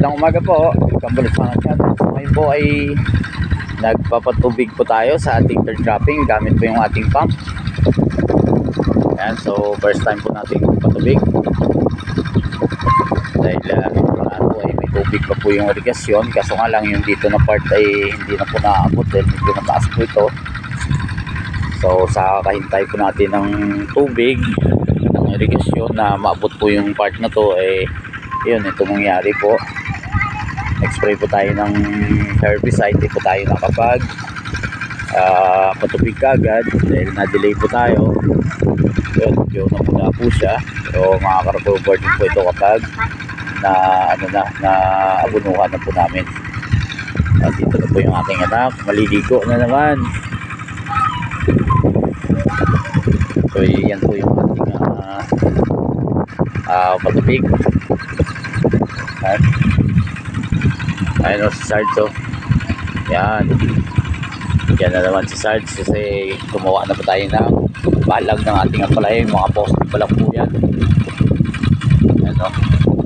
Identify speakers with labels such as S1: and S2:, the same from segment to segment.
S1: Magandang umaga po. Welcome sa channel. So, ngayon po ay nagpapatubig po tayo sa ating third dropping gamit po yung ating pump. Ayan, so first time po natin patubig. Dahil po ay may tubig pa po yung irigasyon. Kaso nga lang yung dito na part ay hindi na po naaabot dahil medyo mataas po ito. So sa kahintay po natin ng tubig ng irigasyon na maabot po yung part na to eh yun, ito nangyari po. Nag-spray po tayo ng herbicide, hindi po tayo nakapag patubig kagad dahil na-delay po tayo. Yun, medyo namuna po siya. So makaka-recover din po ito kapag na abunuhan na po namin. At dito na po yung aking anak, maliligo na naman. So yan po yung ating patubig. Ayun o si Sarge o. Yan. Yan na naman si Sarge kasi gumawa na po tayo ng balag ng ating apalay. Mga post pa lang po yan. Ayan o.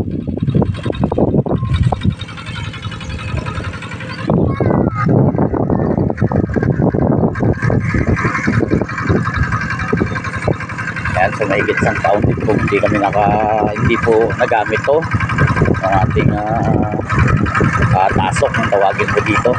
S1: Ayan, so mahigit isang taon din po hindi po nagamit to ng ating tasok ng tawagin po dito.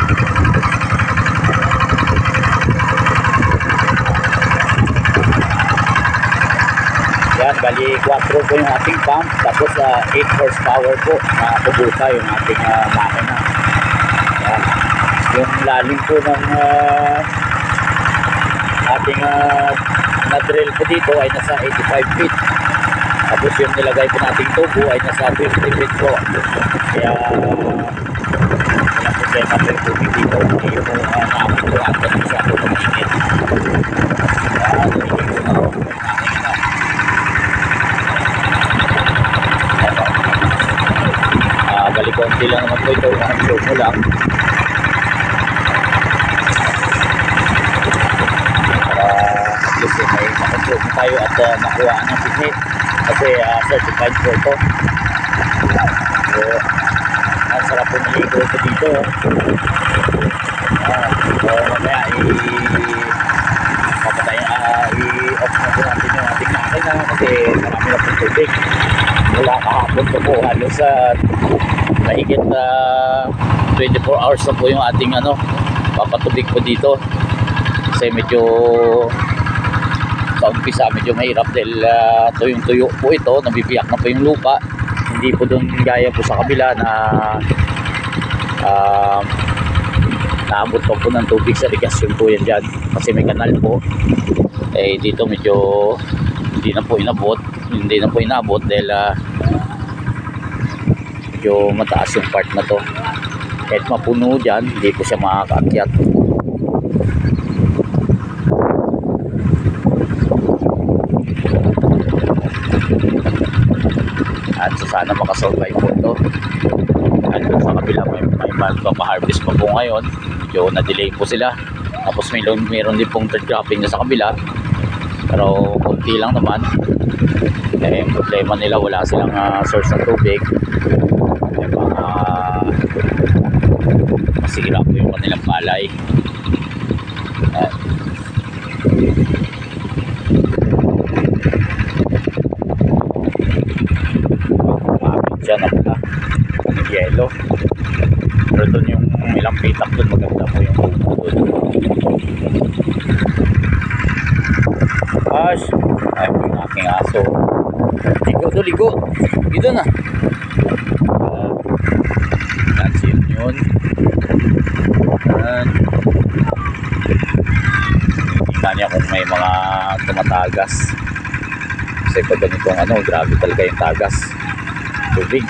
S1: Yan, bali 4 po yung ating pump tapos 8 horsepower po na kubuta yung ating makina. Yan. Yung lalim po ng ating na-drill po dito ay nasa 85 feet. Tapos yung nilagay po nating tubo ay nasa 50 feet po. Kaya walang problema po yung tubig dito. Hindi po nakapituan po masyado ng init. Kaya nilagay po na po yung makina. Balik konti lang naman po ito. Show mo lang. At least may makontrol mo tayo at makuha ng pinit. Kasi certified po ito. So, ang sarap po maligo ito dito. So, mamaya i-off na po natin yung ating makina kasi marami na po tubig. Mula kahapon po po halos mahigit 24 hours na po yung ating papatubig po dito. Kasi medyo sa umpisa medyo mahirap dahil tuyong-tuyo po ito, nabibiyak na po yung lupa. Hindi po doon gaya po sa kabila na naabot pa po ng tubig sa irigasyon po yan dyan kasi may kanal po. Eh dito medyo hindi na po inabot dahil medyo mataas yung part na to. Kahit mapuno dyan, hindi po siya makakaakyat. At so sana makasurvive po ito. At sa kabila may magpapaharvest pa po ngayon. Medyo na-delay po sila. Tapos mayroon din pong third dropping na sa kabila. Pero konti lang naman. Eh problema nila wala silang source ng tubig. Eh baka masira po yung kanilang palay. Dyan na pala ng yelo, pero doon yung ilang pitak doon maganda po yung buko doon. Gosh, ay po yung aking aso. Ligo dito na. That's yun. Kita niya kung may mga tumatagas kasi pag ganitong grabe talaga yung tagas tubig.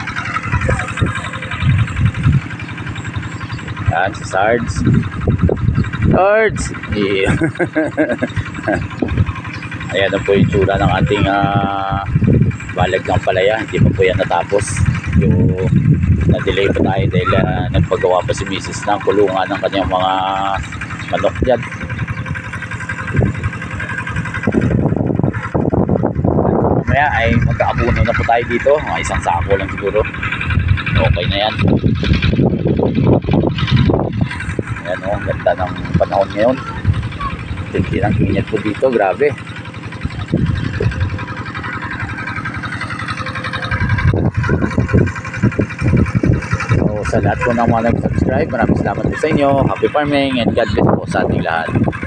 S1: Yan si Sarge. Yeah. Ayan na po yung tsura ng ating balag ng palaya. Hindi pa po yan natapos. Yung na-delay pa tayo dahil nagpagawa pa si Mrs. ng kulungan ng kanyang mga manok dyan. Mamaya ay magkaabuno na po tayo dito, mga isang sako lang siguro. Okay na yan. Ayan o, ang ganda ng panahon ngayon. Hindi ng init po dito, grabe. So sa lahat po ng mga nag-subscribe, maraming salamat po sa inyo. Happy farming and God bless po sa ating lahat.